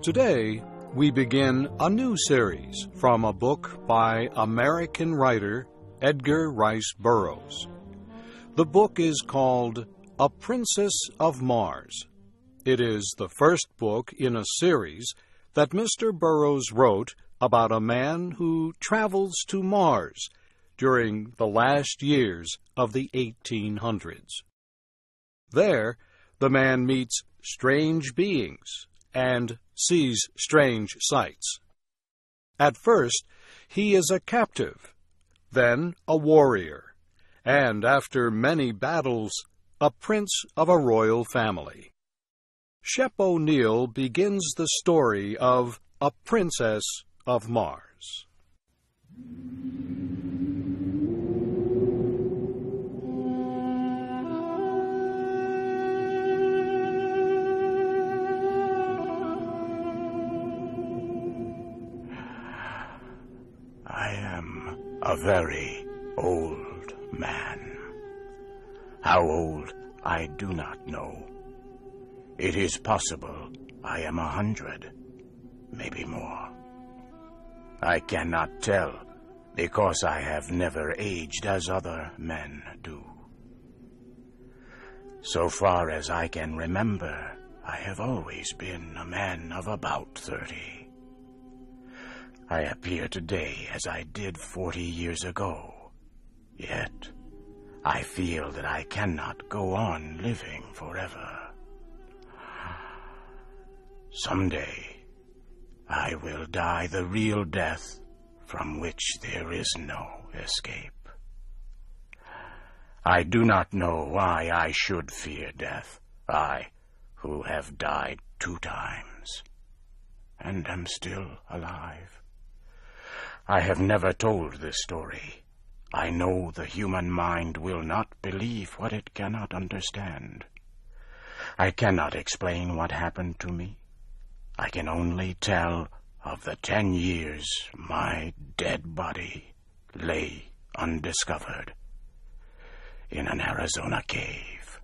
Today, we begin a new series from a book by American writer Edgar Rice Burroughs. The book is called A Princess of Mars. It is the first book in a series that Mr. Burroughs wrote about a man who travels to Mars during the last years of the 1800s. There, the man meets strange beings and sees strange sights. At first, he is a captive, then a warrior, and after many battles, a prince of a royal family. Shep O'Neal begins the story of A Princess of Mars. I am a very old man. How old, I do not know. It is possible I am 100, maybe more. I cannot tell, because I have never aged as other men do. So far as I can remember, I have always been a man of about 30. I appear today as I did 40 years ago, yet I feel that I cannot go on living forever. Someday, I will die the real death from which there is no escape. I do not know why I should fear death, I who have died 2 times, and am still alive. I have never told this story. I know the human mind will not believe what it cannot understand. I cannot explain what happened to me. I can only tell of the 10 years my dead body lay undiscovered in an Arizona cave.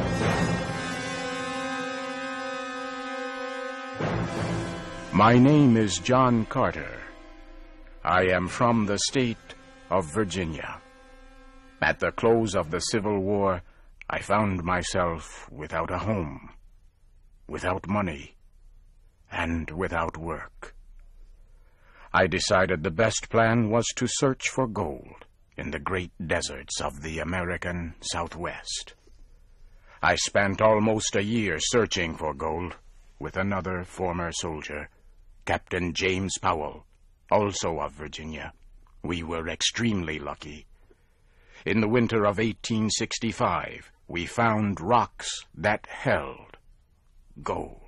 My name is John Carter. I am from the state of Virginia. At the close of the Civil War, I found myself without a home, without money, and without work. I decided the best plan was to search for gold in the great deserts of the American Southwest. I spent almost a year searching for gold with another former soldier, Captain James Powell, also of Virginia. We were extremely lucky. In the winter of 1865, we found rocks that held gold.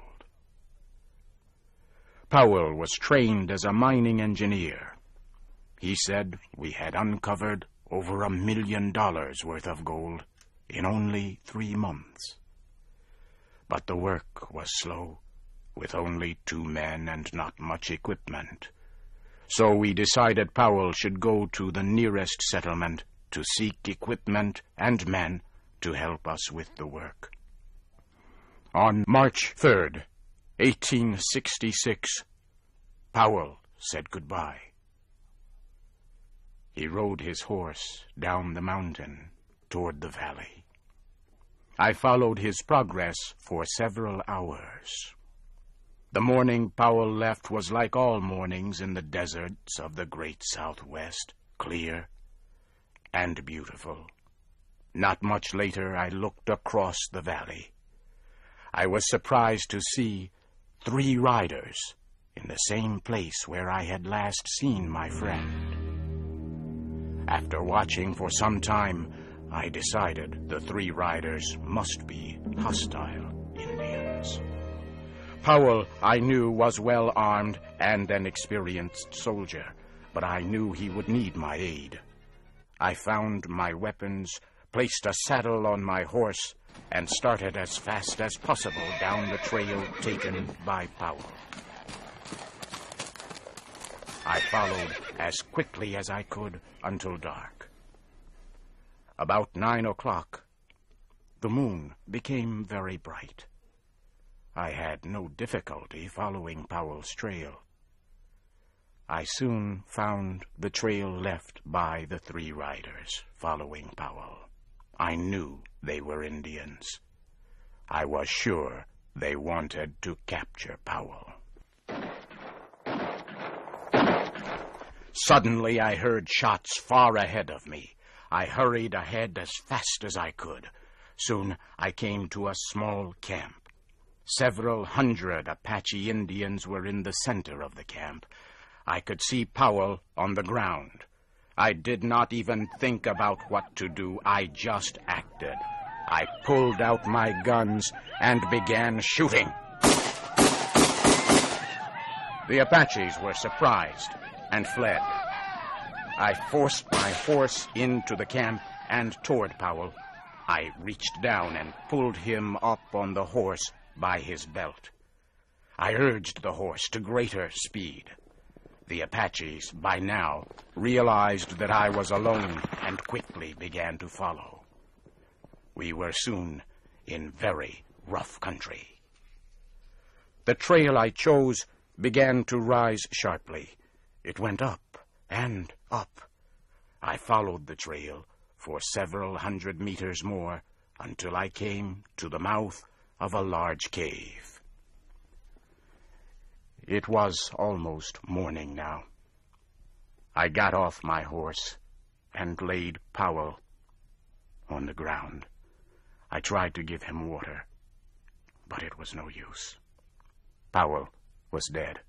Powell was trained as a mining engineer. He said we had uncovered over $1 million worth of gold in only 3 months. But the work was slow, with only 2 men and not much equipment. So we decided Powell should go to the nearest settlement to seek equipment and men to help us with the work. On March 3rd, 1866, Powell said goodbye. He rode his horse down the mountain toward the valley. I followed his progress for several hours. The morning Powell left was like all mornings in the deserts of the great Southwest, clear and beautiful. Not much later, I looked across the valley. I was surprised to see 3 riders in the same place where I had last seen my friend. After watching for some time, I decided the 3 riders must be hostile Indians. Powell, I knew, was well armed and an experienced soldier, but I knew he would need my aid. I found my weapons, placed a saddle on my horse, and started as fast as possible down the trail taken by Powell. I followed as quickly as I could until dark. About 9 o'clock, the moon became very bright. I had no difficulty following Powell's trail. I soon found the trail left by the 3 riders following Powell. I knew they were Indians. I was sure they wanted to capture Powell. Suddenly I heard shots far ahead of me. I hurried ahead as fast as I could. Soon I came to a small camp. Several hundred Apache Indians were in the center of the camp. I could see Powell on the ground. I did not even think about what to do. I just acted. I pulled out my guns and began shooting. The Apaches were surprised and fled. I forced my horse into the camp and toward Powell. I reached down and pulled him up on the horse by his belt. I urged the horse to greater speed. The Apaches, by now, realized that I was alone and quickly began to follow. We were soon in very rough country. The trail I chose began to rise sharply. It went up and up. I followed the trail for several hundred meters more until I came to the mouth of a large cave. It was almost morning now. I got off my horse and laid Powell on the ground. I tried to give him water, but it was no use. Powell was dead.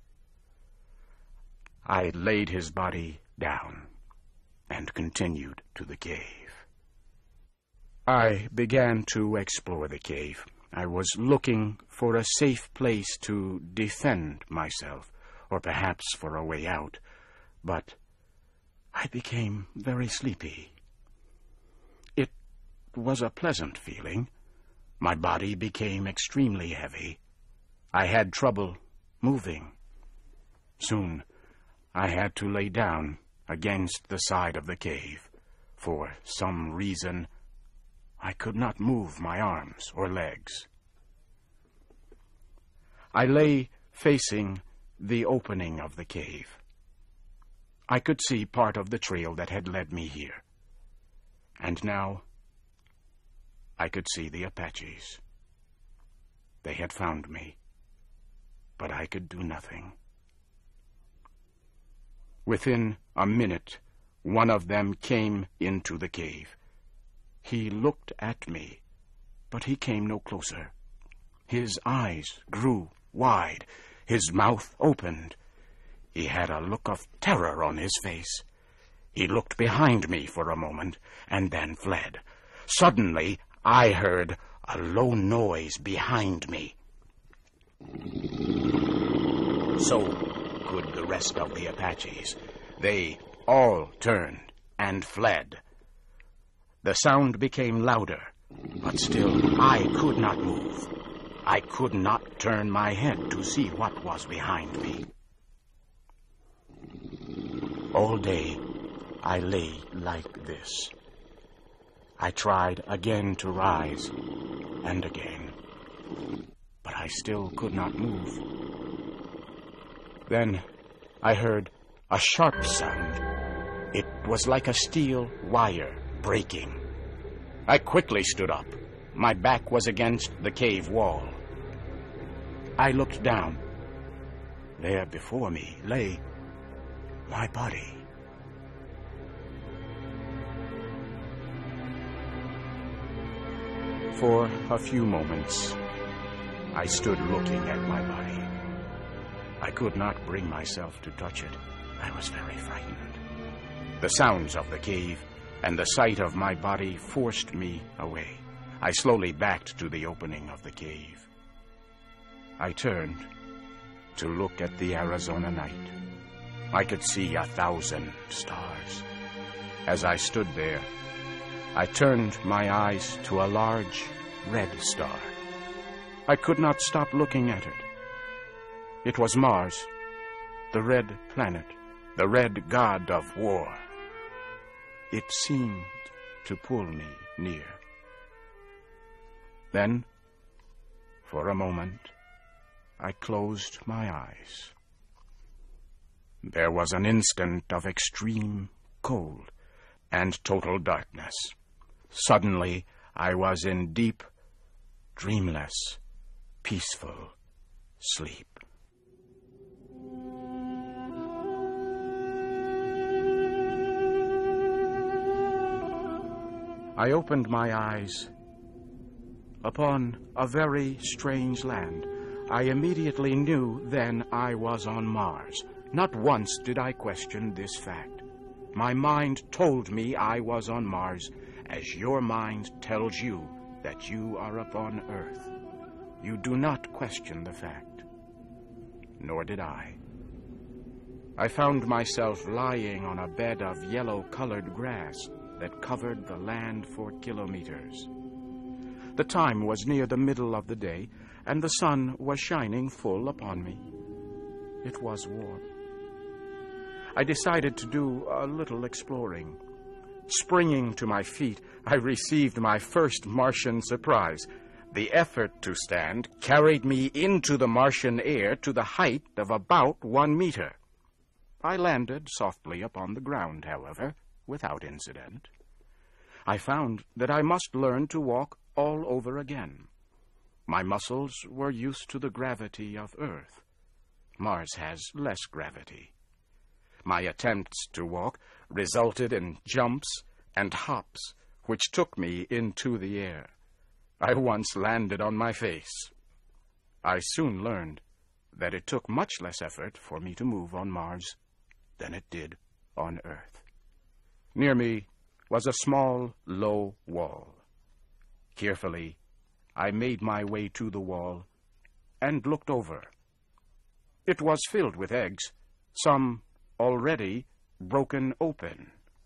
I laid his body down and continued to the cave. I began to explore the cave. I was looking for a safe place to defend myself, or perhaps for a way out, but I became very sleepy. It was a pleasant feeling. My body became extremely heavy. I had trouble moving. Soon, I had to lay down against the side of the cave. For some reason, I could not move my arms or legs. I lay facing the opening of the cave. I could see part of the trail that had led me here. And now, I could see the Apaches. They had found me, but I could do nothing. Within a minute, one of them came into the cave. He looked at me, but he came no closer. His eyes grew wide. His mouth opened. He had a look of terror on his face. He looked behind me for a moment and then fled. Suddenly, I heard a low noise behind me. So could the rest of the Apaches. They all turned and fled. The sound became louder, but still I could not move. I could not turn my head to see what was behind me. All day, I lay like this. I tried again to rise, and again, but I still could not move. Then I heard a sharp sound. It was like a steel wire breaking. I quickly stood up. My back was against the cave wall. I looked down. There before me lay my body. For a few moments, I stood looking at my body. I could not bring myself to touch it. I was very frightened. The sounds of the cave and the sight of my body forced me away. I slowly backed to the opening of the cave. I turned to look at the Arizona night. I could see 1,000 stars. As I stood there, I turned my eyes to a large red star. I could not stop looking at it. It was Mars, the red planet, the red god of war. It seemed to pull me near. Then, For a moment, I closed my eyes. There was an instant of extreme cold and total darkness. Suddenly, I was in deep, dreamless, peaceful sleep. I opened my eyes upon a very strange land. I immediately knew then I was on Mars. Not once did I question this fact. My mind told me I was on Mars, as your mind tells you that you are upon Earth. You do not question the fact. Nor did I. I found myself lying on a bed of yellow-colored grass that covered the land for kilometers. The time was near the middle of the day, and the sun was shining full upon me. It was warm. I decided to do a little exploring. Springing to my feet, I received my first Martian surprise. The effort to stand carried me into the Martian air to the height of about 1 meter. I landed softly upon the ground, however, without incident. I found that I must learn to walk all over again. My muscles were used to the gravity of Earth. Mars has less gravity. My attempts to walk resulted in jumps and hops, which took me into the air. I once landed on my face. I soon learned that it took much less effort for me to move on Mars than it did on Earth. Near me was a small, low wall. Carefully, I made my way to the wall and looked over. It was filled with eggs, some already broken open.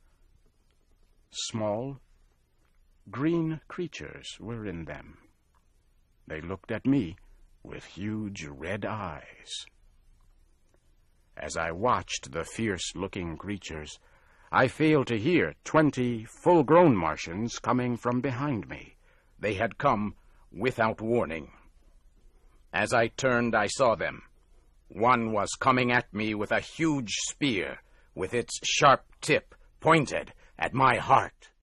Small, green creatures were in them. They looked at me with huge red eyes. As I watched the fierce-looking creatures, I failed to hear 20 full-grown Martians coming from behind me. They had come without warning. As I turned, I saw them. One was coming at me with a huge spear, with its sharp tip pointed at my heart.